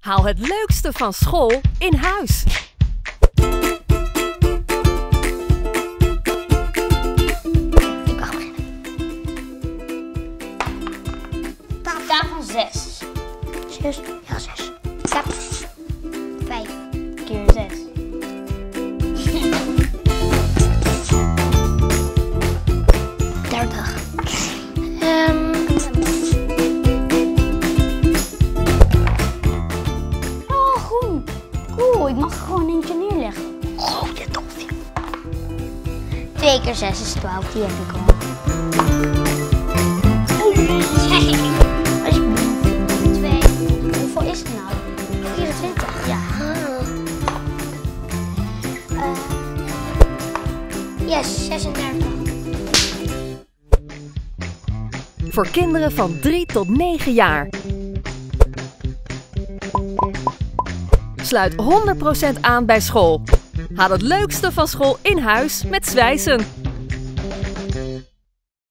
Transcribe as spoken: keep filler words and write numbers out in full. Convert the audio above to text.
Haal het leukste van school in huis. Ik mag beginnen. Tafel zes. Zes? Ja, zes. Tafel vijf keer zes. dertig. Um, oh, groen. Cool, ik mag er gewoon eentje neerleggen. Oh, dit dolfje. twee keer zes is twaalf, die heb ik al. Alsjeblieft. twee. Hoeveel is het nou? vierentwintig. Ja. Uh, yes, zesendertig. Voor kinderen van drie tot negen jaar. Sluit honderd procent aan bij school. Haal het leukste van school in huis met Zwijsen.